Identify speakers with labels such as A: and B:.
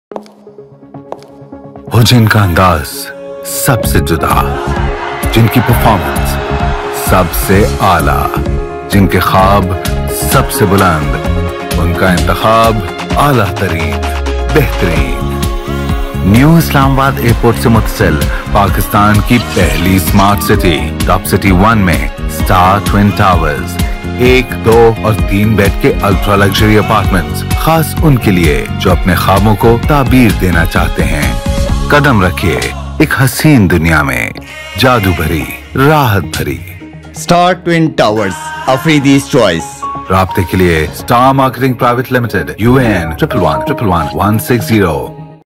A: हो जिनका अंदाज सबसे जुदा, जिनकी परफॉर्मेंस सबसे आला, जिनके ख्वाब सबसे बुलंद, उनका इंतखाब आला तरीन, बेहतरीन। न्यू इस्लामाबाद एयरपोर्ट से मुत्तसिल पाकिस्तान की पहली स्मार्ट सिटी टॉप सिटी 1 में स्टार ट्विन टावर्स 1, 2 और 3 बेड के अल्ट्रा लग्जरी अपार्टमेंट्स, खास उनके लिए जो अपने ख्वाबों को ताबीर देना चाहते हैं। कदम रखिए एक हसीन दुनिया में, जादू भरी, राहत भरी।
B: Star twin towers, Afridi's choice.
A: राब्ते के लिए star marketing private limited, UAN 1111 160।